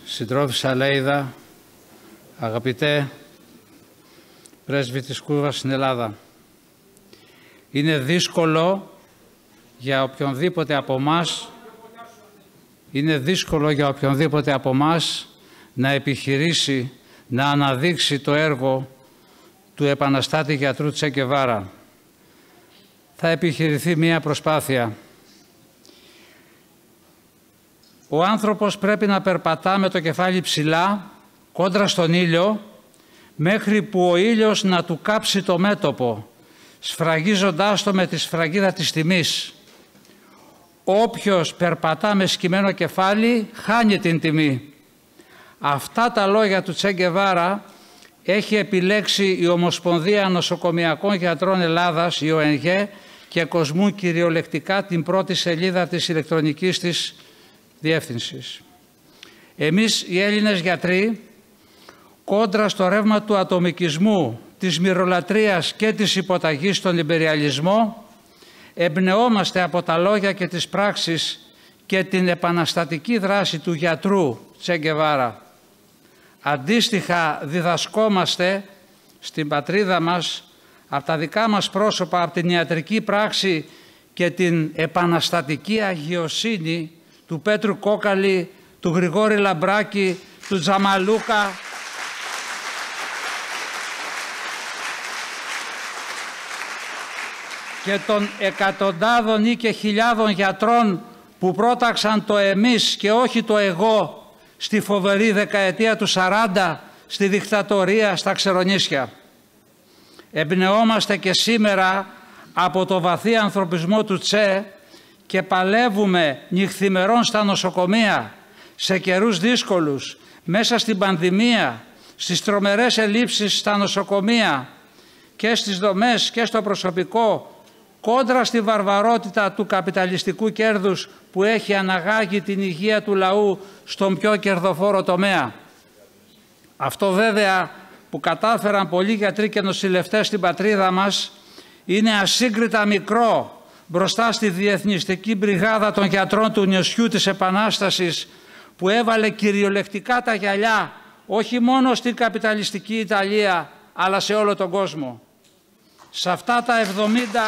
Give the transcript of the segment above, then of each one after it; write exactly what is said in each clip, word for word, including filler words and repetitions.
συντρόφισσα Λέιδα, αγαπητέ πρέσβη της Κούβας στην Ελλάδα. Είναι δύσκολο για οποιονδήποτε από μας, είναι δύσκολο για οποιονδήποτε από μας να επιχειρήσει να αναδείξει το έργο του επαναστάτη γιατρού Τσε Γκεβάρα. Θα επιχειρηθεί μία προσπάθεια. Ο άνθρωπος πρέπει να περπατά με το κεφάλι ψηλά, κόντρα στον ήλιο, μέχρι που ο ήλιος να του κάψει το μέτωπο, σφραγίζοντάς το με τη σφραγίδα της τιμής. Όποιος περπατά με σκυμμένο κεφάλι, χάνει την τιμή. Αυτά τα λόγια του Τσε Γκεβάρα έχει επιλέξει η Ομοσπονδία Νοσοκομιακών Γιατρών Ελλάδας, η Ο Εν Γε, και κοσμούν κυριολεκτικά την πρώτη σελίδα της ηλεκτρονικής της διεύθυνσης. Εμείς οι Έλληνες γιατροί, κόντρα στο ρεύμα του ατομικισμού, της μυρολατρείας και της υποταγής στον ιμπεριαλισμό, εμπνεόμαστε από τα λόγια και τις πράξεις και την επαναστατική δράση του γιατρού Τσε Γκεβάρα. Αντίστοιχα διδασκόμαστε στην πατρίδα μας από τα δικά μας πρόσωπα, από την ιατρική πράξη και την επαναστατική αγιοσύνη του Πέτρου Κόκαλη, του Γρηγόρη Λαμπράκη, του Τζαμαλούκα, και των εκατοντάδων ή και χιλιάδων γιατρών που πρόταξαν το εμείς και όχι το εγώ στη φοβερή δεκαετία του σαράντα, στη δικτατορία, στα ξερονίσια. Εμπνεόμαστε και σήμερα από το βαθύ ανθρωπισμό του Τσε και παλεύουμε νυχθημερών στα νοσοκομεία, σε καιρούς δύσκολους, μέσα στην πανδημία, στις τρομερές ελλείψεις στα νοσοκομεία και στις δομές και στο προσωπικό, κόντρα στη βαρβαρότητα του καπιταλιστικού κέρδους που έχει αναγάγει την υγεία του λαού στον πιο κερδοφόρο τομέα. Αυτό βέβαια που κατάφεραν πολλοί γιατροί και νοσηλευτές στην πατρίδα μας είναι ασύγκριτα μικρό μπροστά στη διεθνιστική μπριγάδα των γιατρών του νησιού της Επανάστασης, που έβαλε κυριολεκτικά τα γυαλιά όχι μόνο στην καπιταλιστική Ιταλία αλλά σε όλο τον κόσμο. Σε αυτά τα εβδομήντα...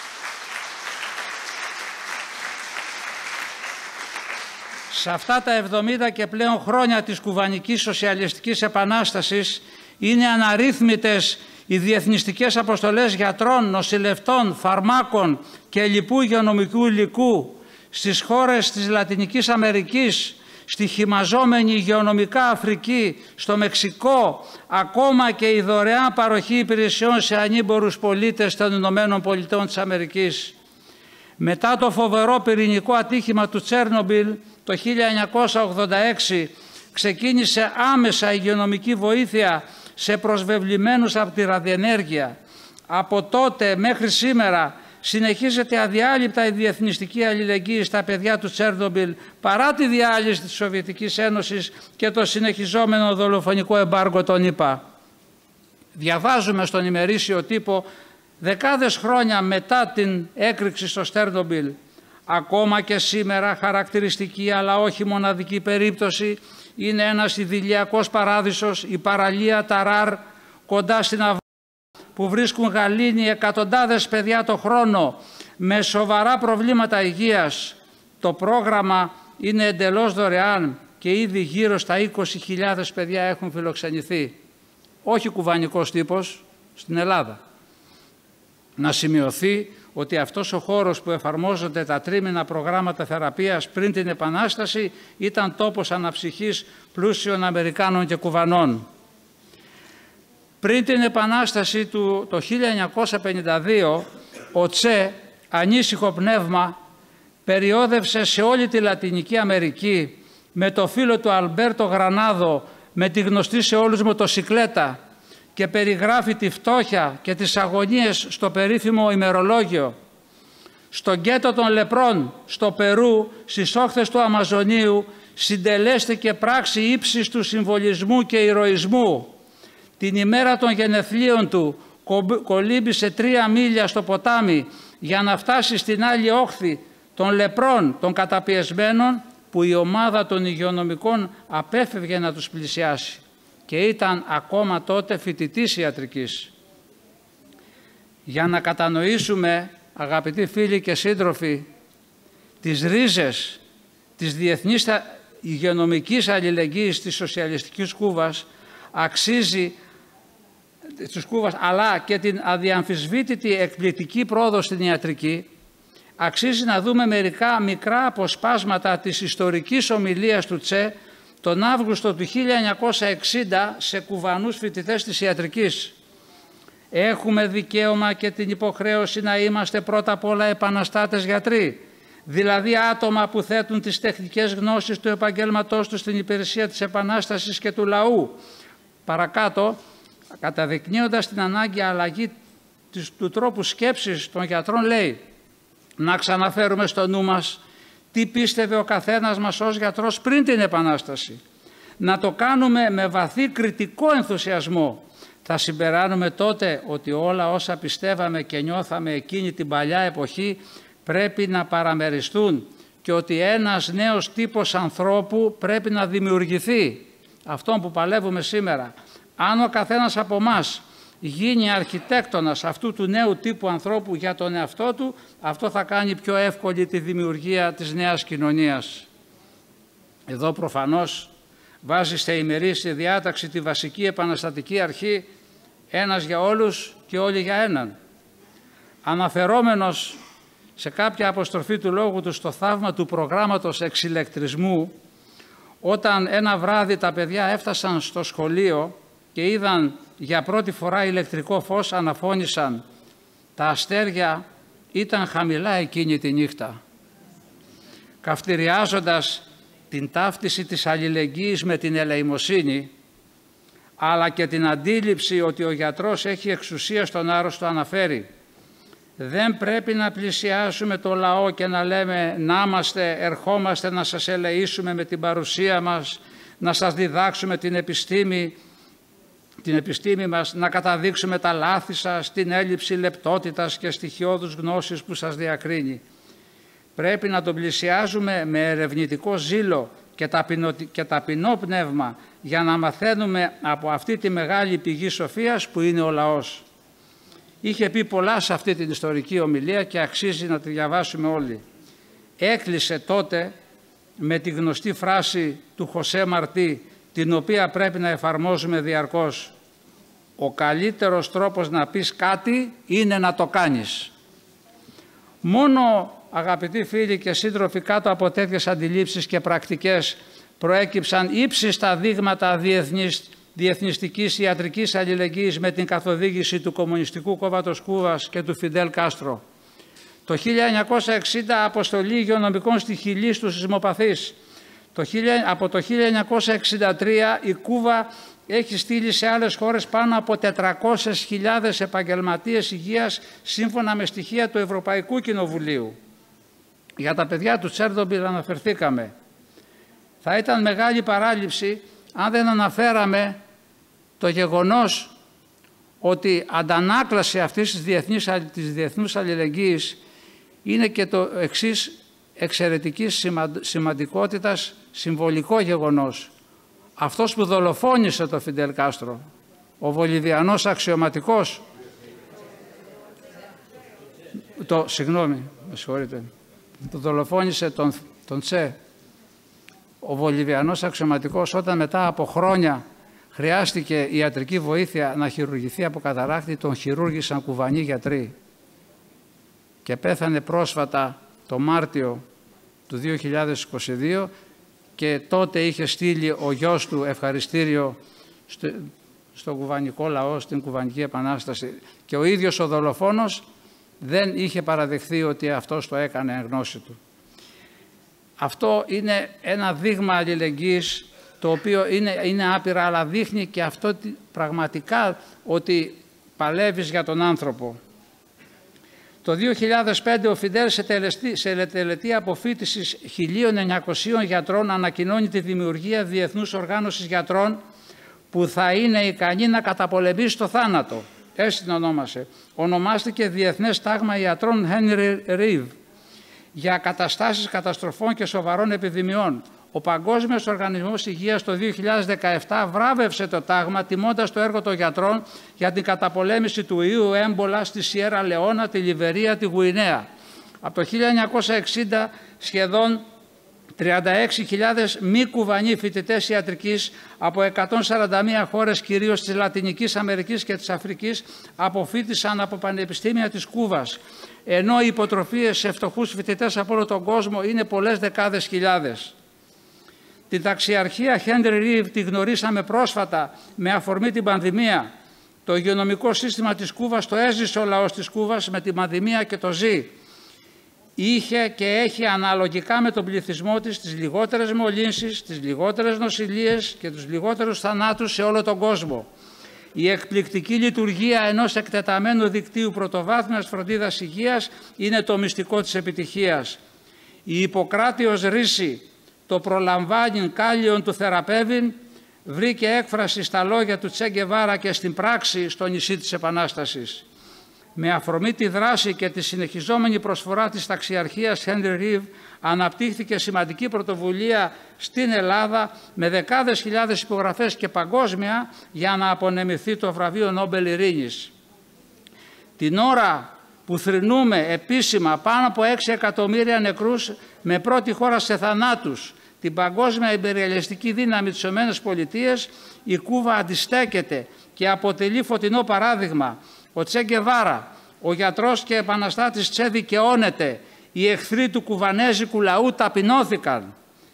Σε αυτά τα εβδομήντα και πλέον χρόνια της κουβανικής σοσιαλιστικής επανάστασης είναι αναρρύθμιτες οι διεθνιστικές αποστολές γιατρών, νοσηλευτών, φαρμάκων και λοιπού υγειονομικού υλικού στις χώρες της Λατινικής Αμερικής, στη χυμαζόμενη υγειονομικά Αφρική, στο Μεξικό, ακόμα και η δωρεάν παροχή υπηρεσιών σε ανήμπορους πολίτες των Ηνωμένων Πολιτών της Αμερικής. Μετά το φοβερό πυρηνικό ατύχημα του Τσέρνομπιλ το χίλια εννιακόσια ογδόντα έξι ξεκίνησε άμεσα υγειονομική βοήθεια σε προσβεβλημένους από τη ραδιενέργεια. Από τότε μέχρι σήμερα συνεχίζεται αδιάλειπτα η διεθνιστική αλληλεγγύη στα παιδιά του Τσέρνομπιλ παρά τη διάλυση της Σοβιετικής Ένωσης και το συνεχιζόμενο δολοφονικό εμπάργκο των ΗΠΑ. Διαβάζουμε στον ημερήσιο τύπο δεκάδες χρόνια μετά την έκρηξη στο Τσέρνομπιλ. Ακόμα και σήμερα χαρακτηριστική αλλά όχι μοναδική περίπτωση είναι ένας ιδηλιακός παράδεισος, η παραλία Ταράρ κοντά στην Αβά, που βρίσκουν γαλήνη εκατοντάδες παιδιά το χρόνο με σοβαρά προβλήματα υγείας. Το πρόγραμμα είναι εντελώς δωρεάν και ήδη γύρω στα είκοσι χιλιάδες παιδιά έχουν φιλοξενηθεί. Όχι κουβανικός τύπος στην Ελλάδα. Να σημειωθεί ότι αυτός ο χώρος που εφαρμόζονται τα τρίμηνα προγράμματα θεραπείας πριν την Επανάσταση ήταν τόπος αναψυχής πλούσιων Αμερικάνων και Κουβανών. Πριν την Επανάσταση του το χίλια εννιακόσια πενήντα δύο, ο Τσε, ανήσυχο πνεύμα, περιόδευσε σε όλη τη Λατινική Αμερική με το φίλο του Αλμπέρτο Γρανάδο, με τη γνωστή σε όλους μοτοσικλέτα, και περιγράφει τη φτώχεια και τις αγωνίες στο περίφημο ημερολόγιο. Στο γκέτο των λεπρών, στο Περού, στις όχθες του Αμαζονίου, συντελέστηκε πράξη ύψης του συμβολισμού και ηρωισμού. Την ημέρα των γενεθλίων του κολύμπησε τρία μίλια στο ποτάμι για να φτάσει στην άλλη όχθη των λεπρών, των καταπιεσμένων, που η ομάδα των υγειονομικών απέφευγε να τους πλησιάσει και ήταν ακόμα τότε φοιτητής ιατρικής. Για να κατανοήσουμε, αγαπητοί φίλοι και σύντροφοι, τις ρίζες της διεθνής υγειονομικής αλληλεγγύης της σοσιαλιστικής Κούβας, αξίζει της Κούβας, αλλά και την αδιαμφισβήτητη εκπληκτική πρόοδο στην ιατρική, αξίζει να δούμε μερικά μικρά αποσπάσματα της ιστορικής ομιλίας του Τσε τον Αύγουστο του χίλια εννιακόσια εξήντα σε κουβανούς φοιτητές της ιατρικής. Έχουμε δικαίωμα και την υποχρέωση να είμαστε πρώτα απ' όλα επαναστάτες γιατροί, δηλαδή άτομα που θέτουν τις τεχνικές γνώσεις του επαγγέλματός τους στην υπηρεσία της Επανάστασης και του λαού. Παρακάτω, καταδεικνύοντας την ανάγκη αλλαγή του τρόπου σκέψης των γιατρών, λέει: να ξαναφέρουμε στο νου μας τι πίστευε ο καθένας μας ως γιατρός πριν την Επανάσταση. Να το κάνουμε με βαθύ κριτικό ενθουσιασμό. Θα συμπεράνουμε τότε ότι όλα όσα πιστεύαμε και νιώθαμε εκείνη την παλιά εποχή πρέπει να παραμεριστούν και ότι ένας νέος τύπος ανθρώπου πρέπει να δημιουργηθεί, αυτόν που παλεύουμε σήμερα. Αν ο καθένας από εμάς γίνει αρχιτέκτονας αυτού του νέου τύπου ανθρώπου για τον εαυτό του, αυτό θα κάνει πιο εύκολη τη δημιουργία της νέας κοινωνίας. Εδώ προφανώς βάζει στα ημερήσια διάταξη τη βασική επαναστατική αρχή, ένας για όλους και όλοι για έναν. Αναφερόμενος σε κάποια αποστροφή του λόγου του στο θαύμα του προγράμματος εξηλεκτρισμού, όταν ένα βράδυ τα παιδιά έφτασαν στο σχολείο και είδαν για πρώτη φορά ηλεκτρικό φως, αναφώνησαν: τα αστέρια ήταν χαμηλά εκείνη τη νύχτα. Καυτηριάζοντας την ταύτιση της αλληλεγγύης με την ελεημοσύνη, αλλά και την αντίληψη ότι ο γιατρός έχει εξουσία στον άρρωστο, αναφέρει: δεν πρέπει να πλησιάσουμε το λαό και να λέμε «να είμαστε, ερχόμαστε να σας ελεήσουμε με την παρουσία μας, να σας διδάξουμε την επιστήμη, την επιστήμη μας, να καταδείξουμε τα λάθη σας, την έλλειψη λεπτότητας και στοιχειώδους γνώσης που σας διακρίνει». Πρέπει να τον πλησιάζουμε με ερευνητικό ζήλο και ταπεινο, και ταπεινό πνεύμα για να μαθαίνουμε από αυτή τη μεγάλη πηγή σοφίας που είναι ο λαός. Είχε πει πολλά σε αυτή την ιστορική ομιλία και αξίζει να τη διαβάσουμε όλοι. Έκλεισε τότε με τη γνωστή φράση του Χωσέ Μαρτί, την οποία πρέπει να εφαρμόζουμε διαρκώς: ο καλύτερος τρόπος να πεις κάτι είναι να το κάνεις. Μόνο, αγαπητοί φίλοι και σύντροφοι, κάτω από τέτοιες αντιλήψεις και πρακτικές προέκυψαν ύψιστα δείγματα διεθνής, διεθνιστικής ιατρικής αλληλεγγύης με την καθοδήγηση του Κομμουνιστικού Κόμματος Κούβας και του Φιντέλ Κάστρο. Το χίλια εννιακόσια εξήντα αποστολή υγειονομικών στη Χιλή στους σεισμοπαθείς. Το, από το χίλια εννιακόσια εξήντα τρία η Κούβα έχει στείλει σε άλλες χώρες πάνω από τετρακόσιες χιλιάδες επαγγελματίες υγείας σύμφωνα με στοιχεία του Ευρωπαϊκού Κοινοβουλίου. Για τα παιδιά του Τσέρνομπιλ αναφερθήκαμε. Θα ήταν μεγάλη παράληψη αν δεν αναφέραμε το γεγονός ότι αντανάκλαση αυτής της διεθνής, της διεθνούς αλληλεγγύης είναι και το εξής εξαιρετικής σημαντικότητας συμβολικό γεγονός. Αυτός που δολοφόνησε το Φιντέλ Κάστρο, ο Βολιβιανός αξιωματικός, το, συγγνώμη, με συγχωρείτε, το δολοφόνησε τον, τον Τσε, ο Βολιβιανός αξιωματικός, όταν μετά από χρόνια χρειάστηκε ιατρική βοήθεια να χειρουργηθεί από καταράκτη, τον χειρούργησαν κουβανοί γιατροί και πέθανε πρόσφατα το Μάρτιο του δύο χιλιάδες είκοσι δύο και τότε είχε στείλει ο γιος του ευχαριστήριο στο, στο κουβανικό λαό, στην κουβανική επανάσταση, και ο ίδιος ο δολοφόνος δεν είχε παραδεχθεί ότι αυτός το έκανε εν γνώση του. Αυτό είναι ένα δείγμα αλληλεγγύης το οποίο είναι, είναι άπειρα, αλλά δείχνει και αυτό πραγματικά ότι παλεύεις για τον άνθρωπο. Το δύο χιλιάδες πέντε ο Φιντέλ σε, τελεστή, σε τελετή αποφοίτησης χίλια εννιακοσίων γιατρών ανακοινώνει τη δημιουργία διεθνούς οργάνωσης γιατρών που θα είναι ικανή να καταπολεμήσει το θάνατο. Έτσι την ονόμασε. Ονομάστηκε Διεθνές Τάγμα Ιατρών Henry Reeve. για καταστάσεις καταστροφών και σοβαρών επιδημιών. Ο Παγκόσμιος Οργανισμός Υγείας το δύο χιλιάδες δεκαεπτά βράβευσε το τάγμα τιμώντας το έργο των γιατρών για την καταπολέμηση του ιού έμπολα στη Σιέρα Λεόνα, τη Λιβερία, τη Γουινέα. Από το χίλια εννιακόσια εξήντα σχεδόν τριάντα έξι χιλιάδες μη κουβανοί φοιτητές ιατρικής από εκατόν σαράντα μία χώρες, κυρίως της Λατινικής Αμερικής και της Αφρικής, αποφοίτησαν από πανεπιστήμια της Κούβας, ενώ οι υποτροφίες σε φτωχούς φοιτητές από όλο τον κόσμο είναι πολλές δεκάδες χιλιάδες. Την ταξιαρχία Henry Reeve τη γνωρίσαμε πρόσφατα με αφορμή την πανδημία. Το υγειονομικό σύστημα της Κούβας το έζησε ο λαός της Κούβας με την πανδημία και το ζει. Είχε και έχει αναλογικά με τον πληθυσμό της τις λιγότερες μολύνσεις, τις λιγότερες νοσηλίες και τους λιγότερους θανάτους σε όλο τον κόσμο. Η εκπληκτική λειτουργία ενός εκτεταμένου δικτύου πρωτοβάθμιας φροντίδας υγείας είναι το μυστικό της επιτυχίας. Η Ιπποκράτιος ρίση, το προλαμβάνειν κάλιον του θεραπεύειν, βρήκε έκφραση στα λόγια του Τσε Γκεβάρα και στην πράξη στο νησί της Επανάστασης. Με αφορμή τη δράση και τη συνεχιζόμενη προσφορά της ταξιαρχίας Henry Reeve αναπτύχθηκε σημαντική πρωτοβουλία στην Ελλάδα με δεκάδες χιλιάδες υπογραφές και παγκόσμια για να απονεμηθεί το βραβείο Νόμπελ Ειρήνης. Την ώρα που θρηνούμε επίσημα πάνω από έξι εκατομμύρια νεκρούς με πρώτη χώρα σε θανάτους την παγκόσμια ιμπεριαλιστική δύναμη της ΗΠΑ, η Κούβα αντιστέκεται και αποτελεί φωτεινό παράδειγμα. Ο Τσε Γκεβάρα, ο γιατρός και επαναστάτης Τσε δικαιώνεται. Οι εχθροί του κουβανέζικου λαού ταπεινώθηκαν.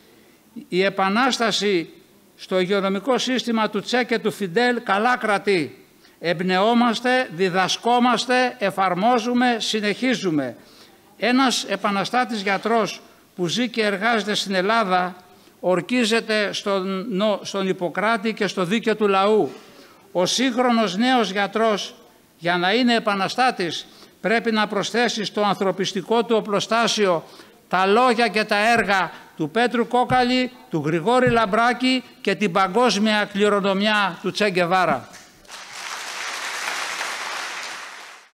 Η επανάσταση στο υγειονομικό σύστημα του Τσε και του Φιντέλ καλά κρατεί. Εμπνεόμαστε, διδασκόμαστε, εφαρμόζουμε, συνεχίζουμε. Ένας επαναστάτης γιατρός που ζει και εργάζεται στην Ελλάδα ορκίζεται στον, στον Ιπποκράτη και στο δίκαιο του λαού. Ο σύγχρονος νέος γιατρός, για να είναι επαναστάτης, πρέπει να προσθέσει στο ανθρωπιστικό του οπλοστάσιο τα λόγια και τα έργα του Πέτρου Κόκαλη, του Γρηγόρη Λαμπράκη και την παγκόσμια κληρονομιά του Τσε Γκεβάρα.